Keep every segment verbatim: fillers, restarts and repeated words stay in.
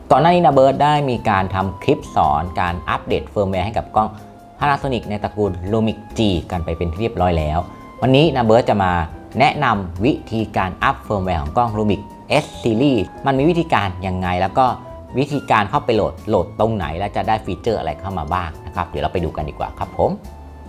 ก่อนหน้านี้นะเบิร์ดได้มีการทำคลิปสอนการอัปเดตเฟิร์มแวร์ให้กับกล้อง Panasonic ในตระกูล Lumix จี กันไปเป็นที่เรียบร้อยแล้ววันนี้นะเบิร์ดจะมาแนะนำวิธีการอัปเฟิร์มแวร์ของกล้อง Lumix เอส Series มันมีวิธีการยังไงแล้วก็วิธีการเข้าไปโหลดโหลดตรงไหนและจะได้ฟีเจอร์อะไรเข้ามาบ้างนะครับเดี๋ยวเราไปดูกันดีกว่าครับผม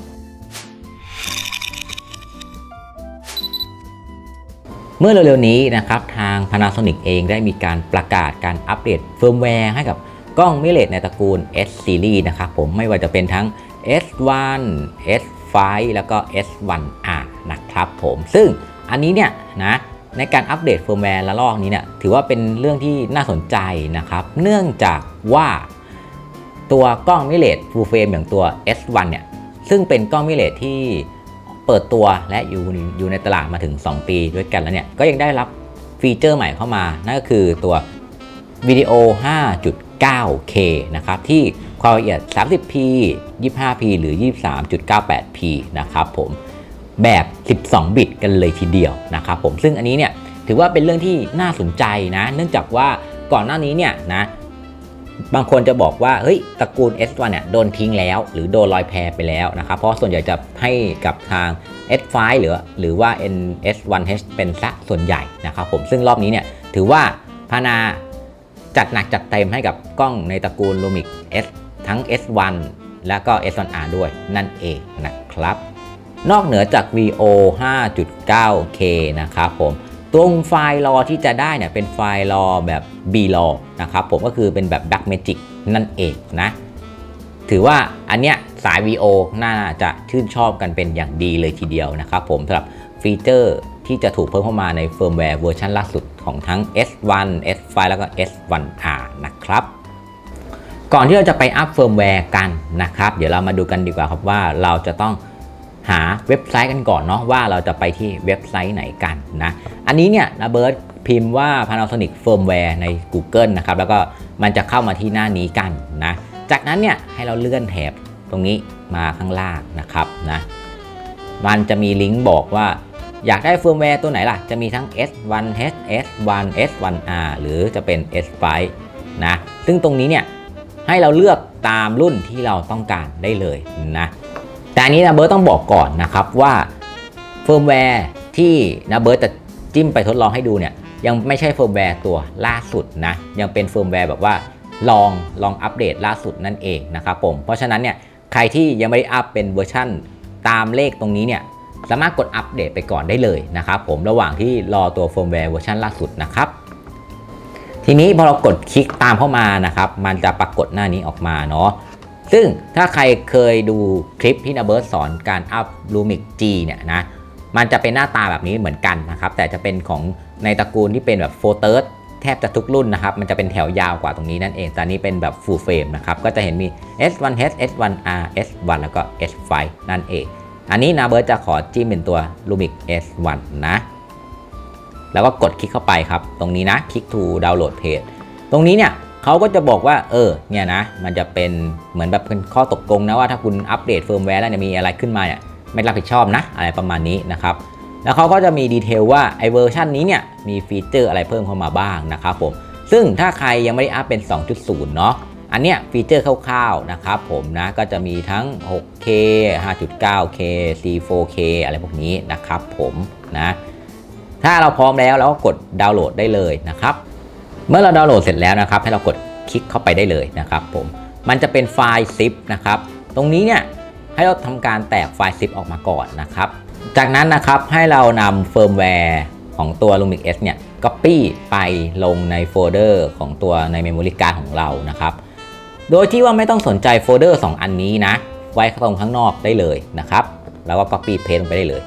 เมื่อเร็วๆนี้นะครับทาง Panasonic เองได้มีการประกาศการอัปเดตเฟิร์มแวร์ให้กับกล้องมิเรในตระกูล S Series นะครับผมไม่ว่าจะเป็นทั้ง เอส วัน เอส ไฟว์ แล้วก็ เอส วัน อาร์ นะครับผมซึ่งอันนี้เนี่ยนะในการอัปเดตเฟิร์มแวร์ละลอกนี้เนี่ยถือว่าเป็นเรื่องที่น่าสนใจนะครับเนื่องจากว่าตัวกล้องมิเร Full Frame อย่างตัว เอส วัน เนี่ยซึ่งเป็นกล้องมิเรที่เปิดตัวและอยู่อยู่ในตลาดมาถึงสองปีด้วยกันแล้วเนี่ยก็ยังได้รับฟีเจอร์ใหม่เข้ามานั่นก็คือตัววิดีโอ ห้าจุดเก้าเค นะครับที่ความละเอียด สามสิบพี ยี่สิบห้าพี หรือ ยี่สิบสามจุดเก้าแปดพี นะครับผมแบบสิบสองบิตกันเลยทีเดียวนะครับผมซึ่งอันนี้เนี่ยถือว่าเป็นเรื่องที่น่าสนใจนะเนื่องจากว่าก่อนหน้านี้เนี่ยนะบางคนจะบอกว่าเฮ้ยตระกูล เอส วัน เนี่ยโดนทิ้งแล้วหรือโดนลอยแพไปแล้วนะครับเพราะส่วนใหญ่จะให้กับทาง เอส ไฟว์ หรือหรือว่า เอส วัน เอช เป็นซะส่วนใหญ่นะครับผมซึ่งรอบนี้เนี่ยถือว่าพานาจัดหนักจัดเต็มให้กับกล้องในตระกูล Lumix S ทั้ง เอส วัน และก็ เอส วัน อาร์ ด้วยนั่นเองนะครับนอกเหนือจาก วี โอ ห้าจุดเก้าเค นะครับผมตัวไฟล์รอที่จะได้เนี่ยเป็นไฟล์รอแบบ B รอนะครับผมก็คือเป็นแบบ Blackmagic นั่นเองนะถือว่าอันเนี้ยสาย วี โอ น่าจะชื่นชอบกันเป็นอย่างดีเลยทีเดียวนะครับผมสำหรับฟีเจอร์ที่จะถูกเพิ่มเข้ามาในเฟิร์มแวร์เวอร์ชันล่าสุดของทั้ง เอส วัน เอส ไฟว์ แล้วก็ เอส วัน อาร์ นะครับก่อนที่เราจะไปอัพเฟิร์มแวร์กันนะครับเดี๋ยวเรามาดูกันดีกว่าครับว่าเราจะต้องหาเว็บไซต์กันก่อนเนาะว่าเราจะไปที่เว็บไซต์ไหนกันนะอันนี้เนี่ยนะเบิร์ดพิมพ์ว่า Panasonic Firmware ใน Google นะครับแล้วก็มันจะเข้ามาที่หน้านี้กันนะจากนั้นเนี่ยให้เราเลื่อนแถบตรงนี้มาข้างล่างนะครับนะมันจะมีลิงก์บอกว่าอยากได้เฟิร์มแวร์ตัวไหนล่ะจะมีทั้ง เอส วัน เอช เอส วัน เอส วัน อาร์ หรือจะเป็น เอส ไฟว์ นะซึ่งตรงนี้เนี่ยให้เราเลือกตามรุ่นที่เราต้องการได้เลยนะแต่อันนี้นะเบิร์ตต้องบอกก่อนนะครับว่าเฟิร์มแวร์ที่นะเบิร์ตจะจิ้มไปทดลองให้ดูเนี่ยยังไม่ใช่เฟิร์มแวร์ตัวล่าสุดนะยังเป็นเฟิร์มแวร์แบบว่าลองลองอัปเดตล่าสุดนั่นเองนะครับผมเพราะฉะนั้นเนี่ยใครที่ยังไม่ได้อัปเป็นเวอร์ชั่นตามเลขตรงนี้เนี่ยสามารถกดอัปเดตไปก่อนได้เลยนะครับผมระหว่างที่รอตัวเฟิร์มแวร์เวอร์ชันล่าสุดนะครับทีนี้พอเรากดคลิกตามเข้ามานะครับมันจะปรากฏหน้านี้ออกมาเนาะซึ่งถ้าใครเคยดูคลิปที่นะเบิร์ตสอนการอัพ Lumix จี เนี่ยนะมันจะเป็นหน้าตาแบบนี้เหมือนกันนะครับแต่จะเป็นของในตระกูลที่เป็นแบบโฟเตอร์แทบจะทุกรุ่นนะครับมันจะเป็นแถวยาวกว่าตรงนี้นั่นเองแต่นี้เป็นแบบ Full Frame นะครับก็จะเห็นมี เอส วัน เอช เอส วัน อาร์ เอส วัน แล้วก็ เอส ไฟว์ นั่นเองอันนี้นะเบิร์ตจะขอจิ้มเป็นตัว Lumix เอส วัน นะแล้วก็กดคลิกเข้าไปครับตรงนี้นะคลิก to download page ตรงนี้เนี่ยเขาก็จะบอกว่าเออเนี่ยนะมันจะเป็นเหมือนแบบเป็นข้อตกลงนะว่าถ้าคุณอัปเดตเฟิร์มแวร์แล้วเนี่ยมีอะไรขึ้นมาเนี่ยไม่รับผิดชอบนะอะไรประมาณนี้นะครับแล้วเขาก็จะมีดีเทลว่าไอเวอร์ชันนี้เนี่ยมีฟีเจอร์อะไรเพิ่มเข้ามาบ้างนะครับผมซึ่งถ้าใครยังไม่ได้อัปเป็น สองจุดศูนย์ เนาะอันเนี้ยฟีเจอร์คร่าวๆนะครับผมนะก็จะมีทั้ง หกเค ห้าจุดเก้าเค ซี โฟร์เค อะไรพวกนี้นะครับผมนะถ้าเราพร้อมแล้วเราก็กดดาวน์โหลดได้เลยนะครับเมื่อเราดาวน์โหลดเสร็จแล้วนะครับให้เรากดคลิกเข้าไปได้เลยนะครับผมมันจะเป็นไฟล์ ซิป นะครับตรงนี้เนี่ยให้เราทำการแตกไฟล์ ซิป ออกมาก่อนนะครับจากนั้นนะครับให้เรานำเฟิร์มแวร์ของตัว Lumix S เนี่ย Copy ไปลงในโฟลเดอร์ของตัวใน Memory Card ของเรานะครับโดยที่ว่าไม่ต้องสนใจโฟลเดอร์สองอันนี้นะไว้ตรงข้างนอกได้เลยนะครับแล้วก็ Copy Paste ลงไปได้เลย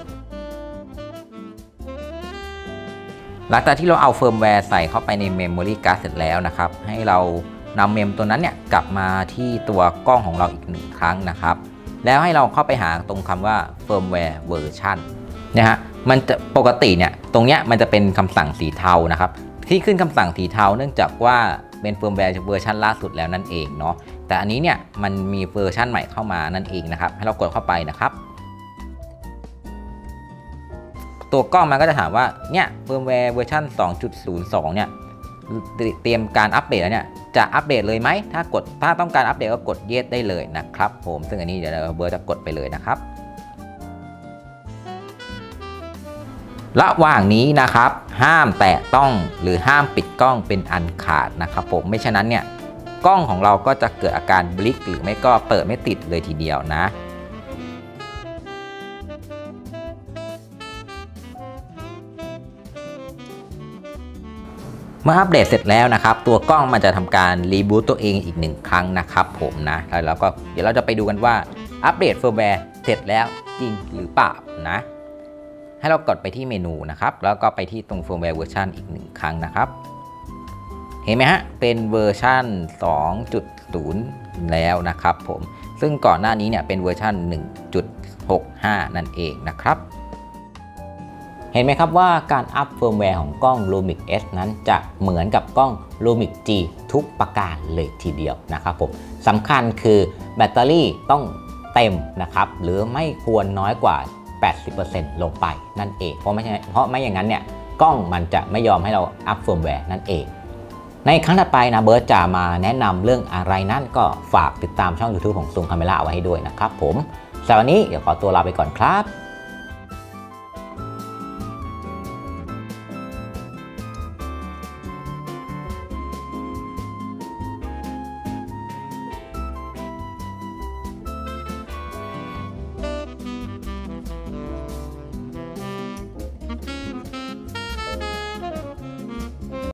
หลังจากที่เราเอาเฟิร์มแวร์ใส่เข้าไปใน Memory Card เสร็จแล้วนะครับให้เรานำเมมตัวนั้นเนี่ยกลับมาที่ตัวกล้องของเราอีกหนึ่งครั้งนะครับแล้วให้เราเข้าไปหาตรงคำว่า Firmware Version นะฮะมันจะปกติเนี่ยตรงเนี้ยมันจะเป็นคำสั่งสีเทานะครับที่ขึ้นคำสั่งสีเทาเนื่องจากว่าเป็นเฟิร์มแวร์เวอร์ชันล่าสุดแล้วนั่นเองเนาะแต่อันนี้เนี่ยมันมีเวอร์ชันใหม่เข้ามานั่นเองนะครับให้เรากดเข้าไปนะครับตัวกล้องมันก็จะถามว่าเนี่ยเฟิร์มแวร์เวอร์ชัน สองจุดศูนย์สอง เนี่ยเตรียมการอัปเดตแล้วเนี่ยจะอัปเดตเลยไหมถ้ากดถ้าต้องการอัปเดตก็กด yes ได้เลยนะครับผมซึ่งอันนี้เดี๋ยวเบิร์ดจะกดไปเลยนะครับระหว่างนี้นะครับห้ามแตะต้องหรือห้ามปิดกล้องเป็นอันขาดนะครับผมไม่ฉะนั้นเนี่ยกล้องของเราก็จะเกิดอาการบลิกหรือไม่ก็เปิดไม่ติดเลยทีเดียวนะเมื่ออัปเดตเสร็จแล้วนะครับตัวกล้องมันจะทำการรีบูตตัวเองอีกหนึ่งครั้งนะครับผมนะแล้วเราก็เดี๋ยวเราจะไปดูกันว่าอัปเดตเฟิร์มแวร์เสร็จแล้วจริงหรือเปล่านะให้เรากดไปที่เมนูนะครับแล้วก็ไปที่ตรงเฟิร์มแวร์เวอร์ชันอีกหนึ่งครั้งนะครับเห็นไหมฮะเป็นเวอร์ชัน สองจุดศูนย์ แล้วนะครับผมซึ่งก่อนหน้านี้เนี่ยเป็นเวอร์ชัน หนึ่งจุดหกห้า นั่นเองนะครับเห็นไหมครับว่าการอัปเฟิร์มแวร์ของกล้อง Lumix S นั้นจะเหมือนกับกล้อง Lumix G ทุกประการเลยทีเดียวนะครับผมสำคัญคือแบตเตอรี่ต้องเต็มนะครับหรือไม่ควรน้อยกว่า แปดสิบเปอร์เซ็นต์ ลงไปนั่นเองเพราะไม่เพราะไม่อย่างนั้นเนี่ยกล้องมันจะไม่ยอมให้เราอัปเฟิร์มแวร์นั่นเองในครั้งถัดไปนะเบิร์ตจะมาแนะนำเรื่องอะไรนั่นก็ฝากติดตามช่อง YouTube ของ Zoom Camera เอาไว้ให้ด้วยนะครับผมสำหรับวันนี้เดี๋ยวขอตัวลาไปก่อนครับ